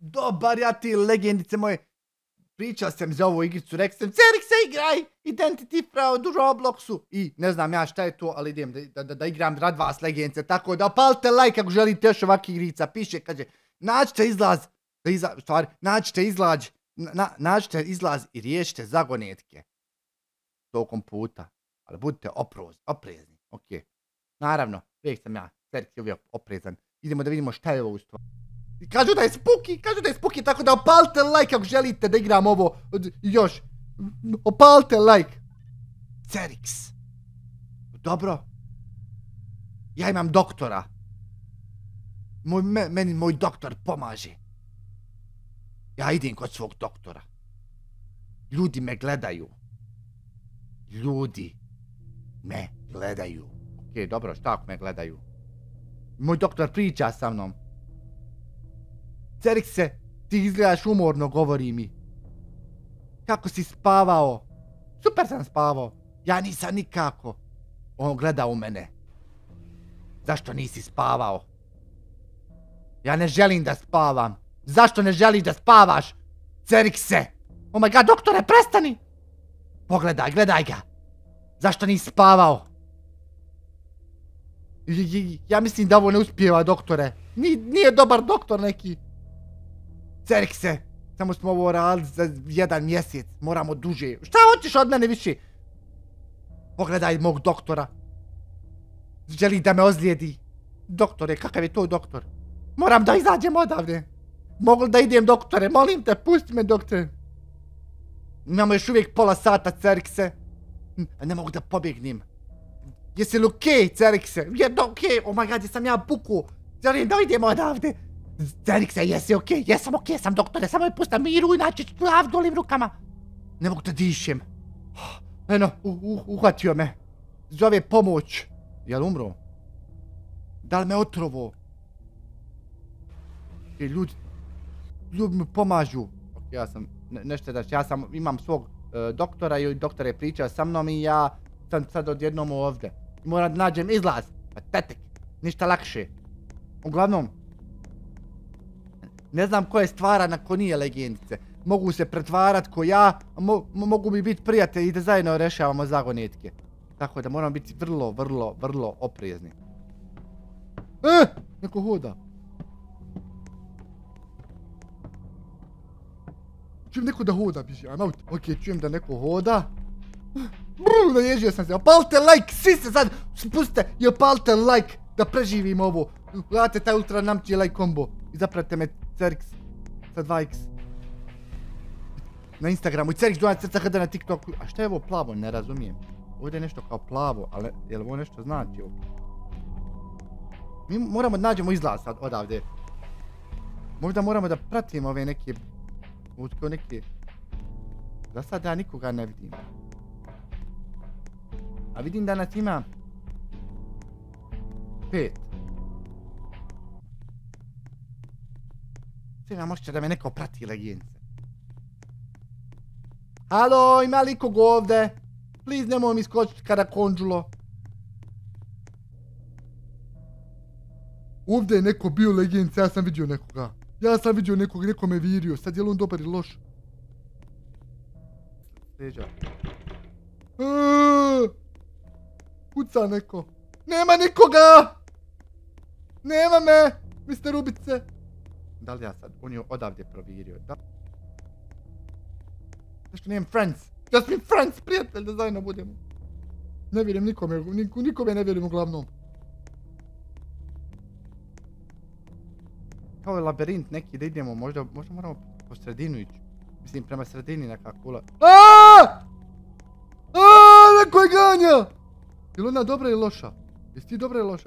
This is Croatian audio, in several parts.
Dobar ja ti legendice moje. Pričao sam za ovu igricu, rekao sam, Cerik se igraj, Identity Fraud u Robloxu. I ne znam ja šta je to, ali idem da igram rad vas legendice, tako da palite like ako želite još ovakvih igrica. Piše, kaže, nađite izlaz i riješite zagonetke. Tokom puta. Ali budite oprezni. Ok. Naravno, uvijek sam ja, Cerik je uvijek oprezan. Idemo da vidimo šta je ovo u stvari. Kažu da je spooky, tako da opalite like ako želite da igram ovo još. Opalite like. Cerix. Dobro. Ja imam doktora. Meni moj doktor pomaže. Ja idem kod svog doktora. Ljudi me gledaju. Ok, dobro, šta ako me gledaju? Moj doktor priča sa mnom. Cerikse, ti izgledaš umorno, govori mi. Kako si spavao? Super sam spavao. Ja nisam nikako. On gleda u mene. Zašto nisi spavao? Ja ne želim da spavam. Zašto ne želiš da spavaš? Cerikse! Oh my god, doktore, prestani! Pogledaj, gledaj ga. Zašto nisi spavao? Ja mislim da ovo ne uspijeva, doktore. Nije dobar doktor neki. Cerikse, samo smo ovo radili za 1 mjesec. Moramo duže. Šta hoćeš od mene više? Pogledaj mog doktora. Želi da me ozlijedi. Doktore, kakav je to doktor? Moram da izađem odavde. Mogu da idem, doktore? Molim te, pusti me, doktore. Imamo još uvijek pola sata, Cerikse. Ne mogu da pobjegnem. Jesi li okej, Cerikse? Je okej, oh my god, jesam ja buku. Želim da idem odavde. Cerikse, jesi okej? Jesam okej, sam, doktore, samo me pusti miru, inače ću dolim rukama. Ne mogu da dišem. Eno, uhvatio me. Zove pomoć. Jel umro? Da li me otrovo? Ljudi mi pomažu. Ja sam, nešto da imam svog doktora i doktor je pričao sa mnom i ja sam sad odjednom ovdje. Moram da nađem izlaz. Patetik, ništa lakše. Uglavnom, ne znam ko je stvaran ako nije legendice. Mogu se pretvarat ko ja, mogu mi biti prijatelji i da zajedno rešavamo zagonetke. Tako da moramo biti vrlo oprezni. Neko hoda. Čujem neko da hoda, biži, I'm out. Ok, čujem da neko hoda. Naježio sam se, opalite like, svi se sad spustite i opalite like da preživim ovo. Gledajte taj ultra namći like combo. I zapratite me Cerix sa 2x. Na Instagramu i Cerix Donat Srca HD na TikToku. A šta je ovo plavo? Ne razumijem. Ovdje je nešto kao plavo, ali je li ovo nešto znači ovo? Mi moramo da nađemo izlaz sad odavde. Možda moramo da pratimo ove neke... Kao neke... Za sad ja nikoga ne vidim. A vidim da nas ima... 5. Sve imam ošće da me neko prati, legendice. Halo, ima li kog ovdje? Please, nemoj mi skočiti kada konđulo. Ovdje je neko bio, legendice, ja sam vidio nekoga. Neko me virio, sad je li on dobar ili loš? Leđa. Kuca neko. Nema nikoga! Nema me! Mister Ubice! Da li ja sad? On je odavdje provirio. Zašto nijem friends? Just me friends, prijatelj, da zajedno budemo. Ne vjerujem nikome ne vjerujem uglavnom. Kao je labirint neki da idemo, možda moramo po sredinu ići. Mislim, prema sredini nekako ula... Neko je ganja! Je li ona dobra ili loša? Jesi ti dobra ili loša?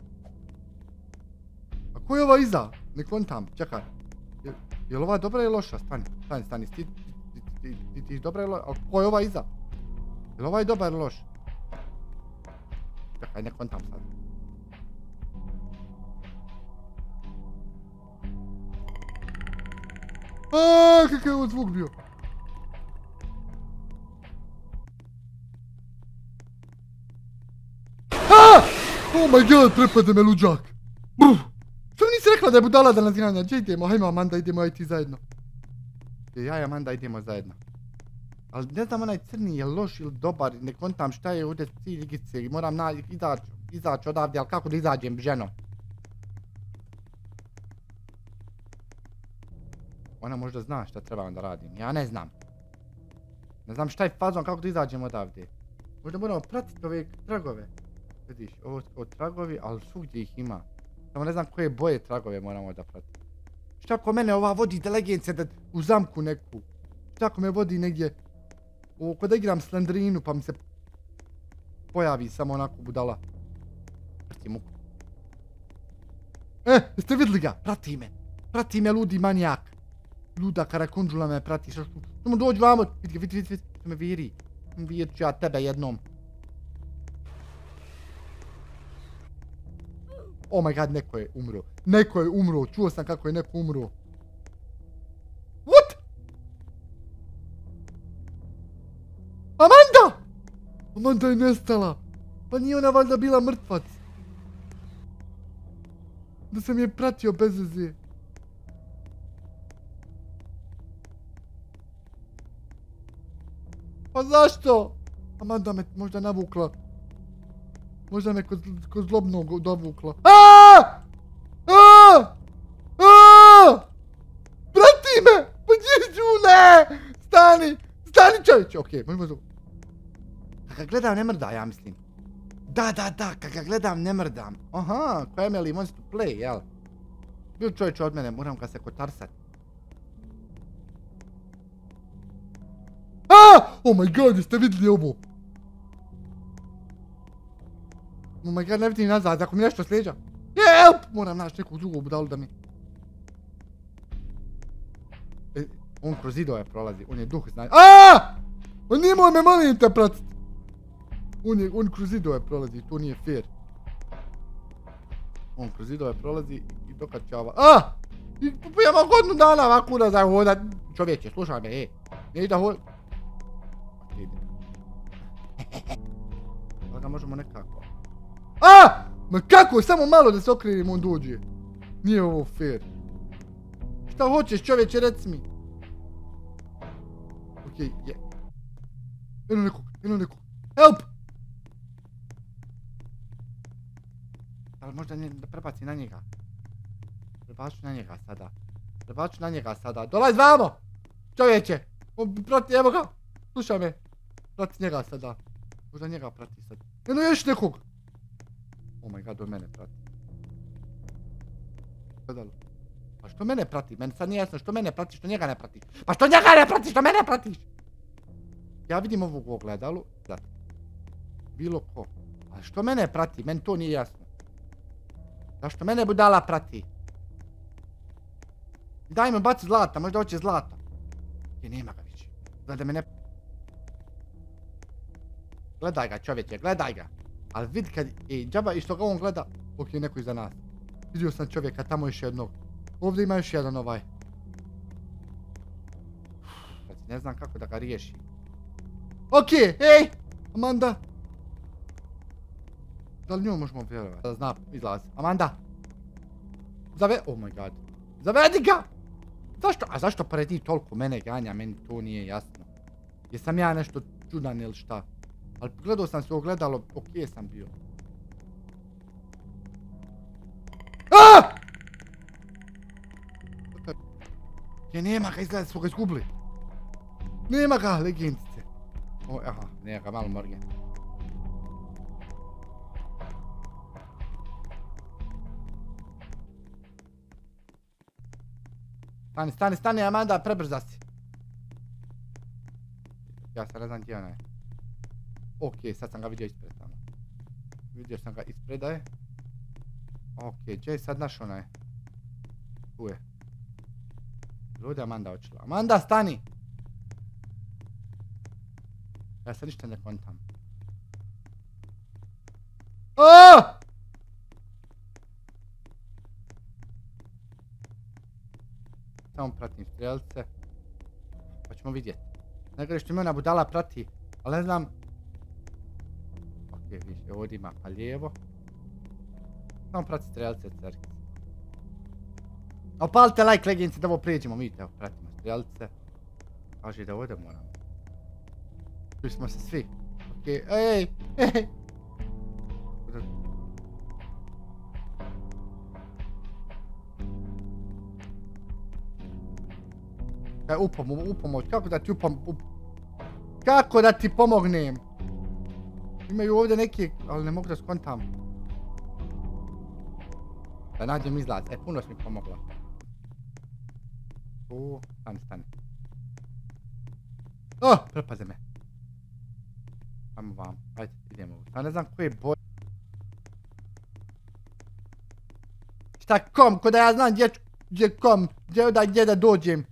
A ko je ova iza? Nek on tam, čekaj. Je li ova dobra ili loša? Stani. Ti dobra ili loša? A ko je ova iza? Je li ovaj dobar ili loš? Čekaj, nek on tam sad. Kakav je ovo zvuk bio? Oh my god, prepade me luđak. Što mi nisi rekla da je budala da nas ganja. Gdje idemo? Hajmo Amanda, idemo ja i ti zajedno. Ja i Amanda idemo zajedno. Ali ne znam onaj crni je loš ili dobar, ne kontam šta je ovdje cilj igice i moram izaći odavdje, ali kako da izađem ženo? Ona možda zna šta trebam da radim, ja ne znam. Ne znam šta je fazon, kako da izađem odavdje. Možda moramo pratiti ove tragove. Vidiš, ovo tragovi, ali svugdje ih ima. Samo ne znam koje boje tragove moramo da pratimo. Šta ako mene ova vodi delegence u zamku neku? Šta ako me vodi negdje? Kod da igram Slendrinu pa mi se pojavi samo onako budala. Prati muku. Jeste vidjeli ga? Prati me ludi manijak. Luda karakundžula me prati. Samo dođi vamo. Vidi. Što me viri. Vidjet ću ja tebe jednom. Oh my god, neko je umro. Neko je umro. Čuo sam kako je neko umro. What? Amanda! Amanda je nestala. Pa nije ona valjda bila mrtvac. Da sam je pratio bez veze. Pa zašto? Amanda me možda navukla. Možda me kod zlobnog dovukla. Prati me! Pa gdje ću? Ne! Stani čovječe! Okej, možemo zvu. Kad ga gledam ne mrda, ja mislim. Da, kad ga gledam ne mrdam. Aha, ko Emily wants to play, jel? Bil čovječe od mene, moram ga se kotarsat. Oh my god, jeste vidjeli ovo? Oh my god, ne vidim nazad, ako mi nešto slijeđa. Help! Moram naći nekog drugog budalu da mi... On kroz zidove prolazi, on je duh zna... On nemoj me molim te pratiti! On kroz zidove prolazi, to nije fair. On kroz zidove prolazi i dokačava... Ja mogu godinu dana ovako da zahodat... Čovječe, slušaj me, ne ide hodat... Ali ga možemo nekako... Ma kako? Samo malo da se okrenim on dođe. Nije ovo fair. Šta hoćeš čovječe, reci mi. Okej, je. Eno nekog. Help! Ali možda da prebaci na njega. Prebaču na njega sada. Dolaz vamo! Čovječe! Prati, evo ga! Slušaj me. Prati njega sada. Možda njega prati sad. Eno još nekog! Oh my god, on mene prati. Gledalo. Pa što mene prati? Meni sad nije jasno što mene prati, što njega ne pratiš. Pa što njega ne pratiš, što mene pratiš? Ja vidim ovog u ogledalu. Bilo ko. A što mene prati? Meni to nije jasno. Zašto mene budala prati? Daj mi baci zlata, možda hoće zlata. Je, nema ga više. Gledaj me ne... Gledaj ga čovječe, gledaj ga. Ali vidi kad... džaba i što ga on gleda... Ok, neko iza nas. Vidio sam čovjeka, tamo još jednog. Ovdje ima još jedan ovaj. Ne znam kako da ga riješi. Ok, ej! Amanda! Da li njoj možemo vjerovati? Da zna izlaz. Amanda! Oh my god. Zavedi ga! Zašto? A zašto pored njih toliko mene ganja? Meni to nije jasno. Jesam ja nešto čudan ili šta? Ali gledao sam se u ogledalo, ok sam bio. Je, nema ga, izgleda smo ga izgubili. Nema ga, legendice. Aha, nema ga, malo morgen. Stani, Amanda, prebrza si. Ja se ne znam gdje ona je. Ok, sad sam ga vidio ispred tamo. Vidio sam ga ispreda je. Ok, gdje je sad naš onaj? Tu je. Ovdje je Amanda očela. Amanda, stani! Ja sad ništa ne kontam. Samo pratim strelce. Pa ćemo vidjeti. Najgore što me ona budala prati. Ali ne znam. Ok, vidiš, ovdje ima pa lijevo. Samo prati strelce, crk. Opalite like, legenci, da ovo prijeđemo, vidite, evo, pratimo strelice. Kaže da ovdje moramo. Tu smo se svi. Okej, ej. Upomoć, kako da ti kako da ti pomognem? Imaju ovdje neki, ali ne mogu da skontam. Da nađem izlaz, puno si mi pomogla. Stani. Prepaze me. Ajmo vam, ajde, idemo. Ja ne znam koje boje. Šta kom, ko da ja znam gdje da dođem.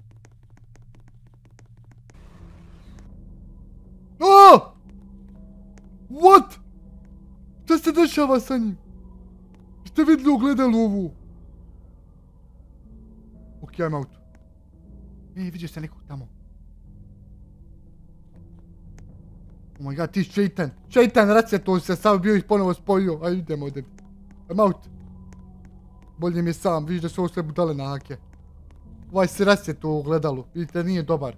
What? Šta se dešava sa njim? Ste vidjeli ogledalo ovu? Ok, I'm out. Vidio se nekog tamo. Oh my god, ti šeitan. Šeitan, raceto se sam bio i ponovo spojio. Ajde, idemo ovdje. I'm out. Bolje mi je sam, vidiš da su ovo sve budale na hake. Ovaj se raceto u ogledalu. Vidite, nije dobar.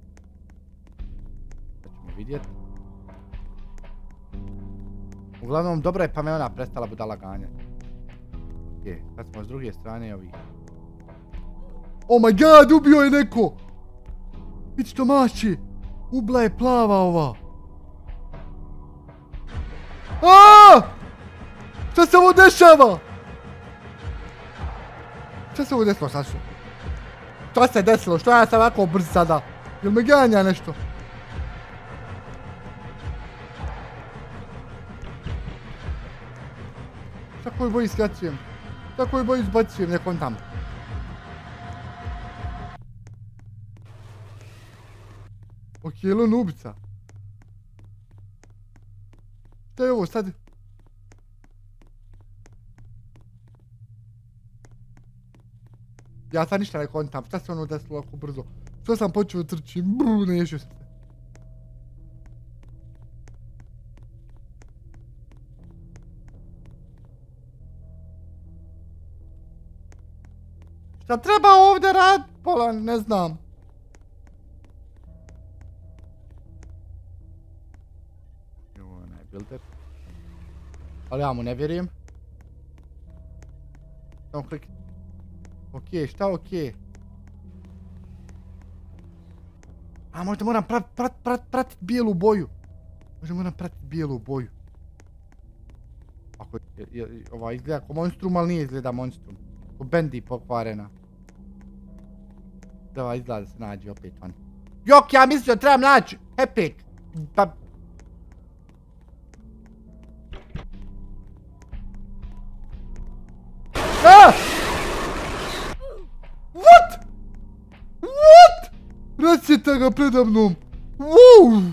Sad ćemo vidjeti. Uglavnom, dobro je pa me ona prestala budala ganjati. Okej, sad smo s druge strane ovi. Oh my god, ubio je neko! Vidi što maši! Ubla je plava ova! Šta se ovo dešava? Šta se ovo desilo, Sašo? Šta se desilo? Što ja sam ovako brz sada? Jel me ganja nešto? Šta koji boji skačujem? Šta koji boji izbacujem nekom tamo? Ok, je li on ubica? Šta je ovo sad? Ja sad ništa ne kontam, šta se ono desilo ovako brzo? Što sam počeo trčim? Neješio sam se. Šta treba ovdje rad? Pola, ne znam. Ovo je builder. Ali ja mu ne vjerujem. Samo klikni. Okej, šta okej? A možda moram pratit bijelu boju. Možda moram pratit bijelu boju. Ako ova izgleda kao monstrum, ali nije izgleda monstrum. Ko Bendy pokvarena. Da ova izgleda da se nađe opet on. Jok, ja mislio trebam naći Epic. Pa... What? What? Rasjeta ga predamnom. Wow!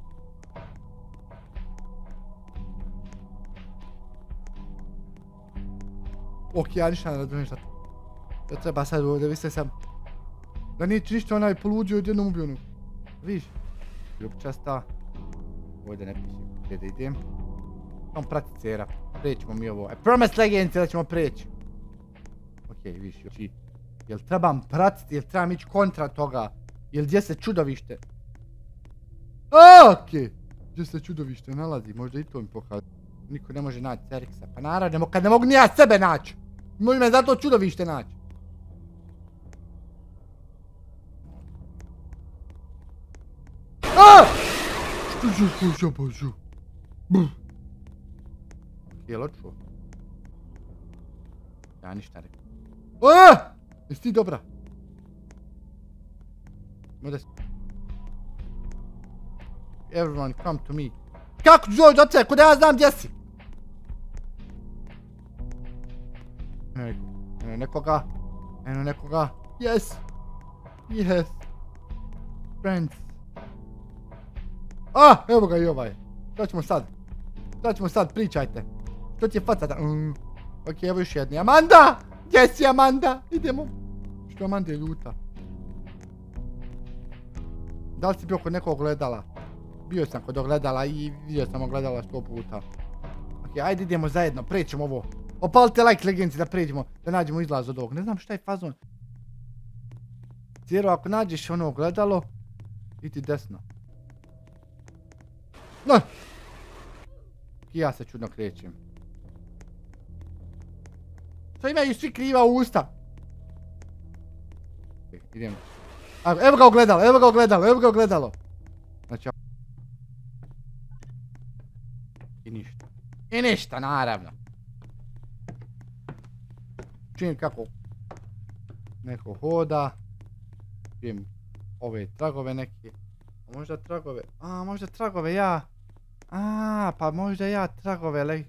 Ok, ja ništa ne razumijem šta to. Ja treba sad ovdje, vi sam... Da neće ništa onaj poluđio odjednom ubio onu. Vidiš? Ljubčasta. Ovdje ne piši gdje da idem. Samo prati cera. Prećemo mi ovo. I promise legenci da ćemo preći. Ok, vidiš, znači... Jel trebam pratiti, jel trebam ići kontra toga? Jel gdje se čudovište? Okej. Gdje se čudovište nalazi, možda i to mi pokazuje. Niko ne može naći Ceriksa, pa naravno, kad ne mogu ni ja sebe naći. Može me zato čudovište naći. Što ću slušao Božu? Je li očuo? Ja ništa rekao. Jesi ti dobra? Everyone come to me. Kako ću doći do tebe, ko da ja znam gdje si? Eno nekoga. Eno nekoga. Yes. Yes. Friends. Evo ga i ovaj. Što ćemo sad? Što ćemo sad, pričajte. Što će facata? Ok, evo još jedni. Amanda! Gdje si Amanda? Idemo. Što Amanda je ljuta? Da li si bio kod nekog ogledala? Bio sam kod ogledala i vidio sam ogledala 100 puta. Ok, ajde idemo zajedno, prećemo ovo. Opalite like legenci da pređemo, da nađemo izlaz od ovog. Ne znam šta je fazon. Ciro, ako nađeš ono ogledalo, idi desno. No! I ja se čudno krećem. Što imaju svi kriva usta? Idemo. Evo ga ogledalo, evo ga ogledalo, evo ga ogledalo. Znači... I ništa. I ništa, naravno. Čujem kako... neko hoda. Čujem ove tragove neke. A možda tragove... možda tragove ja... pa možda ja tragove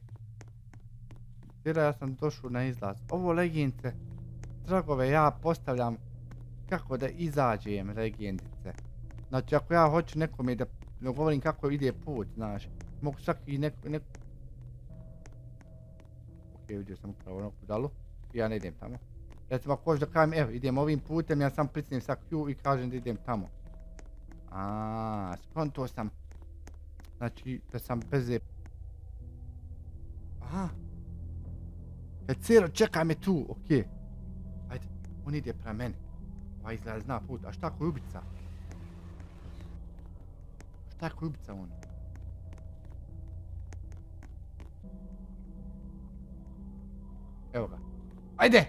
ja sam došao na izlaz. Ovo legendice, tragove ja postavljam kako da izađem legendice. Znači ako ja hoću nekome da govorim kako ide put, znaš. Mogu svaki neko... Ok, vidio sam upravo ono kudalu. Ja ne idem tamo. Recimo ako hoću da kažem, evo idem ovim putem, ja sam pricnem sa Q i kažem da idem tamo. Skonto sam. Znači da sam bez... Aha. Ciro, čekaj me tu, okej. Ajde, on ide prema meni. Ovaj izgleda zna put, a šta ako je ubica? Šta ako je ubica on? Evo ga. Ajde!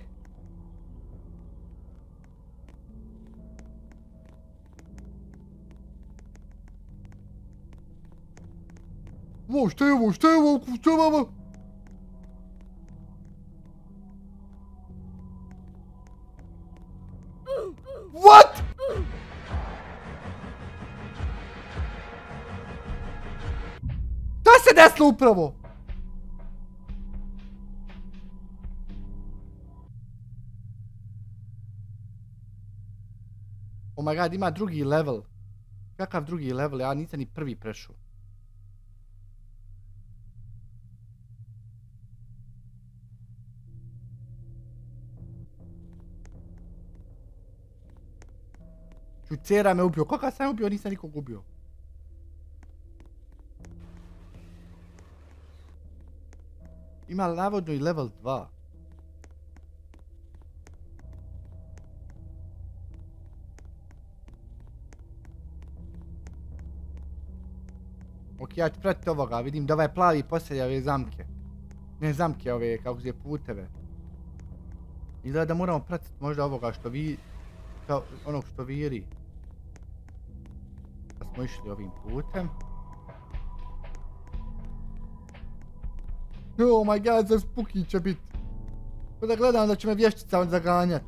Wow, šta je ovo, šta je ovo, šta je ovo? What? Šta se desilo upravo? Oh my god, ima drugi level. Kakav drugi level? Ja nisam ni prvi prešao. Čucera me ubio. Koga sam ubio? Nisam nikog ubio. Ima navodno i level 2. Ok, ja ću pratiti ovoga. Vidim da ovaj plavi posljednja ove zamke. Ne zamke ove, kako se puteve. Izgleda da moramo pratiti možda ovoga što vi... onog što viri. Pa smo išli ovim putem. Oh my god, za spooky će bit. Da gledam da će me vještica zaganjat.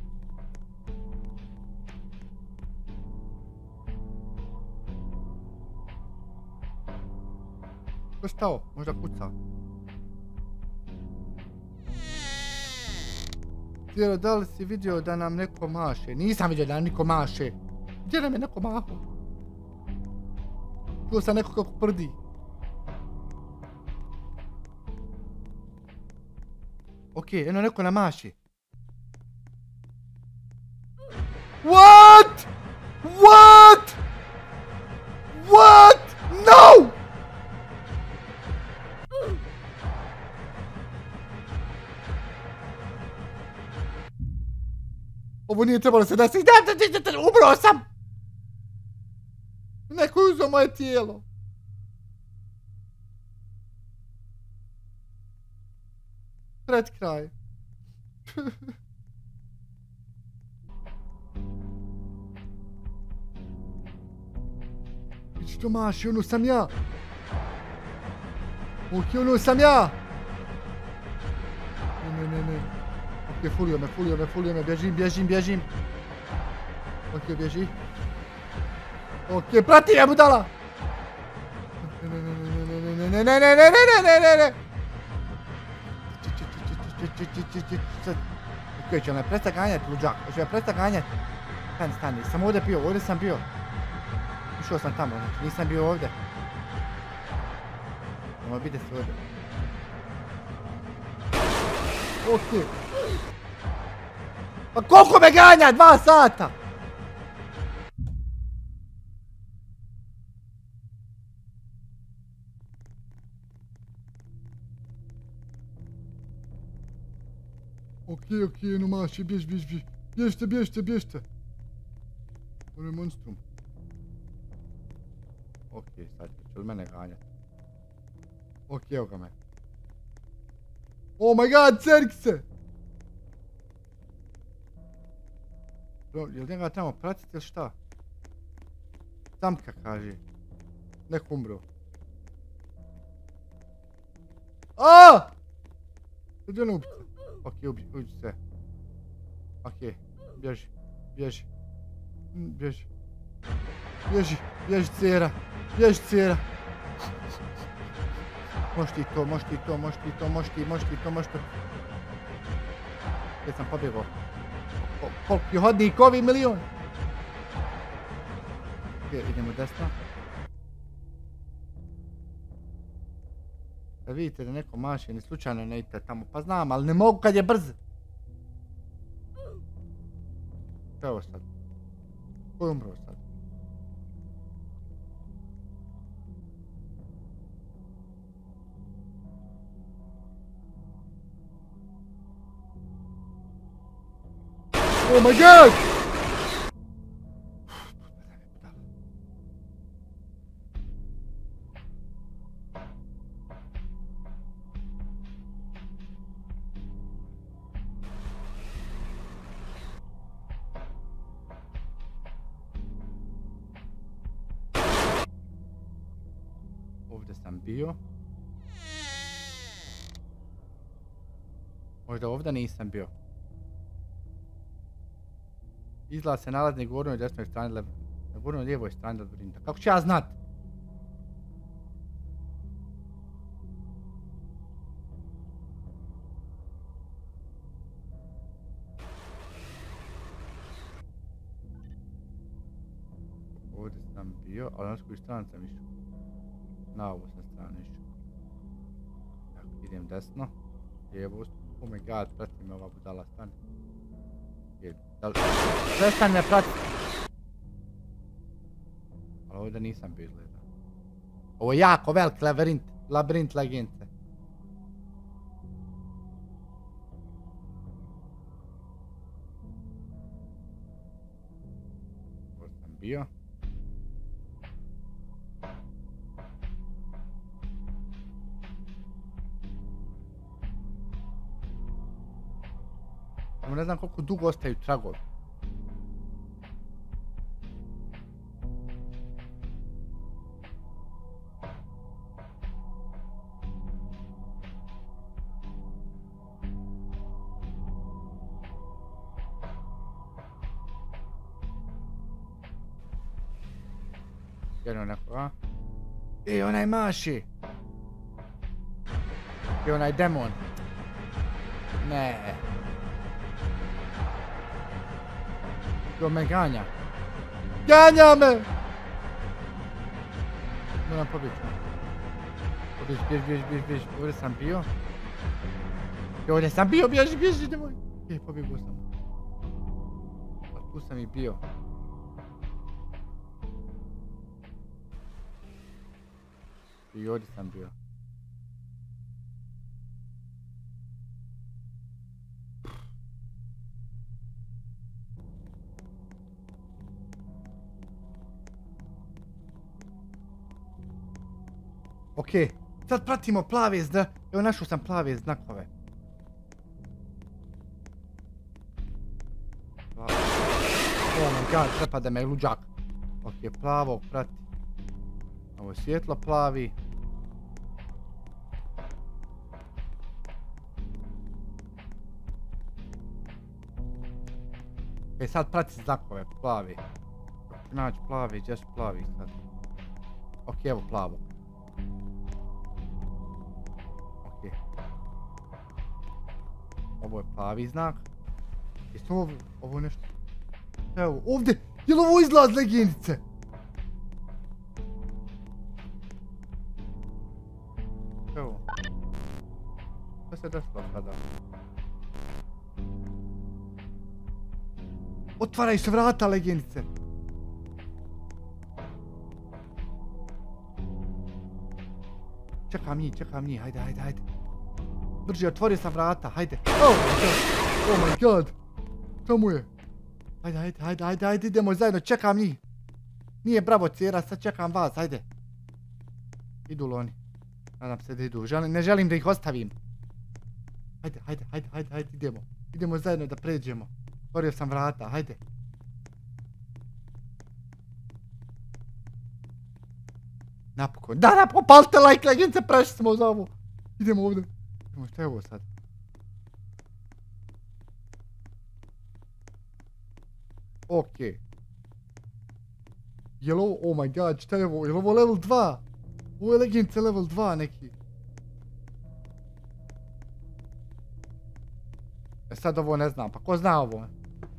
Ko stao? Možda kuca. Ciro, da li si vidio da nam neko maše? Nisam vidio da nam niko maše. Gdje nam je neko maho? Čuo sam neko kako prdi. Okej, eno neko nam maši. What? What? What? No! Ovo nije trebalo se da se... Umro sam! Neko je uzeo moje tijelo. Pred kraj. Vidiš to maši, ono sam ja. Ok, ono sam ja. Ne. Ok, fulio me, bježim. Ok, bježi. Ok, prati me, budala! Ne. Ok, će me presta ganjat, luđak. Će me presta ganjat. Stani, sam ovdje bio. Ušao sam tamo, znači nisam bio ovdje. Ovo bide se ovdje. Ok. Pa koliko me ganja? 2 sata! Ok, no maši, bježte. Ono je monstrum. Okej, sad će od mene ganjati. Okej, evo ga me. Oh my god, Cerkse! Jel njega trebamo pratiti ili šta? Samka kaže. Nek umro. Aaaa! Gdje on ubica? Okej, uđi se. Okej, bježi, bježi. Bježi. Bježi, bježi cera. Bježi cera. Možeš ti to, možeš ti to, možeš ti to, možeš ti, možeš ti to, možeš to. Gdje sam pobjegao? Koliki hodnik, ovi milion. Okej, idemo desno. Da vidite da neko maše, ni slučajno ne idete tamo, pa znam, ali ne mogu kad je brz. Što je ovo sad? Ko je umro sad? Oh my god! Ovdje sam bio. Možda ovdje nisam bio. Izlaz se nalazi na gornjoj i desnoj strani, na gornjoj i lijevoj strani labirinta. Kako ću ja znat? Ovdje sam bio, ali na koju stranu sam išao? Na ovu sam stranu išao. Tako, idem desno, lijevo, oh my god, prati me ova budala, stani. Prestani me pratiti. Ali ovdje nisam bio izgleda. Ovo je jako velik labirint legence. Ovdje sam bio. Ne znam koliko dugo ostaju tragovi. Jedno nekoga. Onaj maši. Onaj demon. Ne. To me ganja. Ganja me! Moram pobjeći. Bježi. Ovdje sam bio. Ovdje sam bio, bježi, nemoj. Pobjegao sam. A tu sam i bio. I ovdje sam bio. Okej, sad pratimo plave znakove. Evo našao sam plave znakove. Oh my god, prepada me luđak. Okej, plavog prati. Ovo je svjetlo plavi. Okej, sad prati znakove, plavi. Naći plavi, gdje su plavi sad? Okej, evo plavo. Ovo je plavi znak. Jeste ovo nešto? Evo, ovdje! Jel' ovo izlaz legendice? Evo. Što se desilo sada? Otvaraju se vrata legendice! Čekam njih, hajde. Brže, otvorio sam vrata, hajde. Oh my god! Tamo je. Ajde, idemo zajedno, čekam njih. Nije bravo cijera, sad čekam vas, ajde. Idu li oni? Nadam se da idu, ne želim da ih ostavim. Ajde, idemo. Idemo zajedno da pređemo. Otvorio sam vrata, ajde. Napokon, palite like, legince, prešli smo za ovo. Idemo ovdje. Šta je ovo sad? Okej. Jel ovo, oh my god, šta je ovo? Jel ovo level 2? Ovo je legince level 2 neki. Sad ovo ne znam, pa ko zna ovo?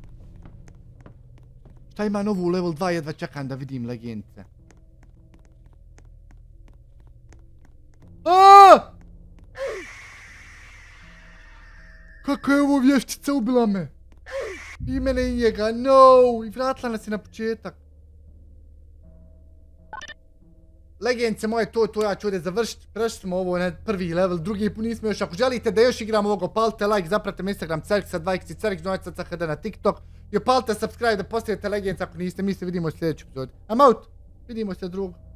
Šta ima novu u level 2, jedva čekam da vidim legince. Kako je ovo vještica, ubila me? I mene i njega, no! I vratila nas je na početak. Legence moje, to ja ću ovdje završiti. Prešli smo ovo na prvi level, drugi put nismo još. Ako želite da još igram ovoga, opalite like, zapratite me Instagram Cerksa 2x i Cerks na TikTok. I opalite subscribe da postavite legence ako niste. Mi se vidimo u sljedećem epizodu. I'm out! Vidimo se drugo.